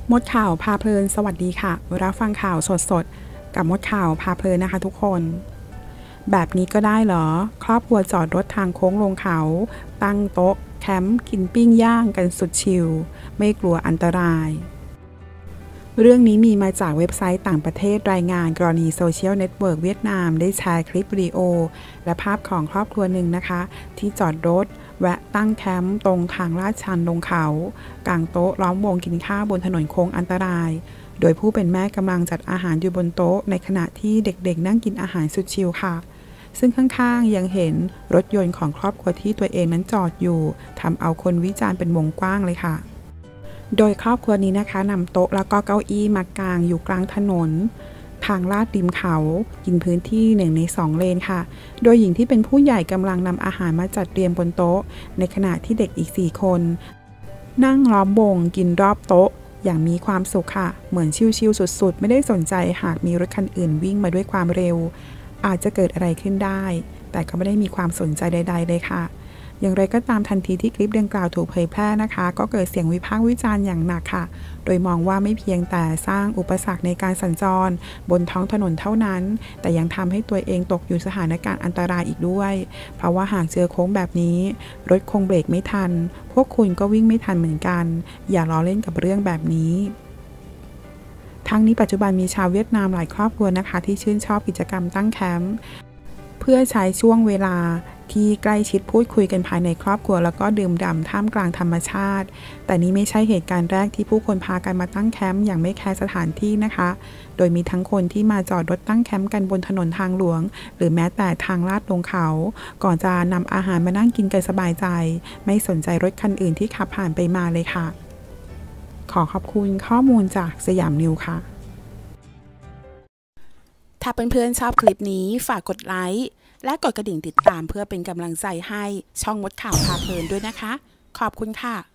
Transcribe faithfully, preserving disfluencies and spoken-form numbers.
มดข่าวพาเพลินสวัสดีค่ะรับฟังข่าวสดๆกับมดข่าวพาเพลินนะคะทุกคนแบบนี้ก็ได้เหรอครอบครัวจอดรถทางโค้งลงเขาตั้งโต๊ะแคมป์กินปิ้งย่างกันสุดชิลไม่กลัวอันตรายเรื่องนี้มีมาจากเว็บไซต์ต่างประเทศรายงานกรณีโซเชียลเน็ตเวิร์กเวียดนามได้แชร์คลิปวิดีโอและภาพของครอบครัวหนึ่งนะคะที่จอดรถแวะตั้งแคมป์ตรงทางลาดชันลงเขากางโต๊ะล้อมวงกินข้าวบนถนนโค้งอันตรายโดยผู้เป็นแม่กำลังจัดอาหารอยู่บนโต๊ะในขณะที่เด็กๆนั่งกินอาหารสุดชิลค่ะซึ่งข้างๆยังเห็นรถยนต์ของครอบครัวที่ตัวเองนั้นจอดอยู่ทำเอาคนวิจารณ์เป็นวงกว้างเลยค่ะโดยครอบครัวนี้นะคะนำโต๊ะแล้วก็เก้าอี้มากางอยู่กลางถนนทางลาดริมเขากินพื้นที่หนึ่งในสองเลนค่ะโดยหญิงที่เป็นผู้ใหญ่กำลังนำอาหารมาจัดเรียงบนโต๊ะในขณะที่เด็กอีกสี่คนนั่งล้อมวงกินรอบโต๊ะอย่างมีความสุขค่ะเหมือนชิลๆสุดๆไม่ได้สนใจหากมีรถคันอื่นวิ่งมาด้วยความเร็วอาจจะเกิดอะไรขึ้นได้แต่ก็ไม่ได้มีความสนใจใดๆเลยค่ะอย่างไรก็ตามทันทีที่คลิปดังกล่าวถูกเผยแพร่นะคะก็เกิดเสียงวิพากษ์วิจารณ์อย่างหนักค่ะโดยมองว่าไม่เพียงแต่สร้างอุปสรรคในการสัญจรบนท้องถนนเท่านั้นแต่ยังทำให้ตัวเองตกอยู่สถานการณ์อันตรายอีกด้วยเพราะว่าหากเจอโค้งแบบนี้รถคงเบรกไม่ทันพวกคุณก็วิ่งไม่ทันเหมือนกันอย่าล้อเล่นกับเรื่องแบบนี้ทั้งนี้ปัจจุบันมีชาวเวียดนามหลายครอบครัวนะคะที่ชื่นชอบกิจกรรมตั้งแคมป์เพื่อใช้ช่วงเวลาที่ใกล้ชิดพูดคุยกันภายในครอบครัวแล้วก็ดื่มด่ำท่ามกลางธรรมชาติแต่นี้ไม่ใช่เหตุการณ์แรกที่ผู้คนพากันมาตั้งแคมป์อย่างไม่แคร์สถานที่นะคะโดยมีทั้งคนที่มาจอดรถตั้งแคมป์กันบนถนนทางหลวงหรือแม้แต่ทางลาดลงเขาก่อนจะนำอาหารมานั่งกินกันสบายใจไม่สนใจรถคันอื่นที่ขับผ่านไปมาเลยค่ะขอขอบคุณข้อมูลจากสยามนิวค่ะถ้าเพื่อนๆชอบคลิปนี้ฝากกดไลค์และกดกระดิ่งติดตามเพื่อเป็นกำลังใจให้ช่องมดข่าวพาเพลินด้วยนะคะขอบคุณค่ะ